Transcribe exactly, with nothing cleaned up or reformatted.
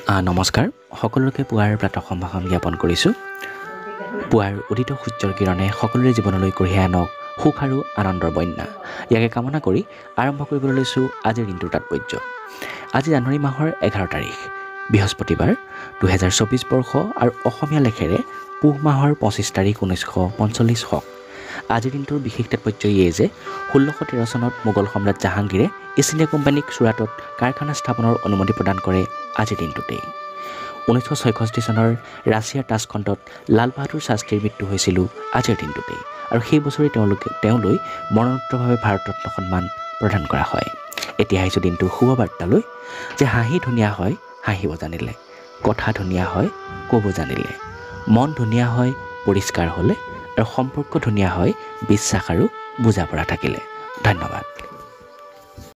নমস্কাৰ সকলোকে পুৱাৰ প্ৰাতঃ সম্ভাষণ জ্ঞাপন কৰিছোঁ। পুৱাৰ উদিত সূৰ্যৰ কিৰণে সকলোৰে জীৱনলৈ কঢ়িয়াই আনক সুখ আৰু আনন্দৰ বন্যা। ইয়াকে কামনা কৰি আৰম্ভ কৰিবলৈ লৈছোঁ আজিৰ দিনটোৰ তাৎপৰ্য। আজি জানুৱাৰী মাহৰ এঘাৰ তাৰিখ বৃহস্পতিবাৰ দুহেজাৰ চৌবিছ বৰ্ষ আৰু অসমীয়া লেখেৰে পুহ মাহৰ পঁচিছ তাৰিখ ঊনৈছশ পঞ্চল্লিছ শক। আজিৰ দিনটোৰ বিশেষ তাৎপৰ্য ইয়ে যে ষোল্লশ তেৰ চনত মোগল সম্ৰাট জাহাংগীৰে ইষ্ট ইণ্ডিয়া কোম্পানীক চুৰাটত কাৰখানা স্থাপনৰ অনুমতি প্ৰদান কৰে আজিৰ দিনটোতেই। ঊনৈছশ ছয়ষষ্ঠি চনৰ ৰাছিয়াৰ তাছখণ্ডত লাল বাহাদুৰ শাস্ত্ৰীৰ মৃত্যু হৈছিল আজিৰ দিনটোতেই আৰু সেই বছৰেই তেওঁলোকে তেওঁলৈ মৰণোত্তৰভাৱে ভাৰতৰত্ন সন্মান প্ৰদান কৰা হয়। এতিয়া আহিছোঁ দিনটোৰ শুভ বাৰ্তালৈ যে হাঁহি ধুনীয়া হয় হাঁহিব জানিলে, কথা ধুনীয়া হয় ক'ব জানিলে, মন ধুনীয়া হয় পৰিষ্কাৰ হ'লে আৰু সম্পৰ্ক ধুনীয়া হয় বিশ্বাস আৰু বুজা পৰা থাকিলে। ধন্যবাদ।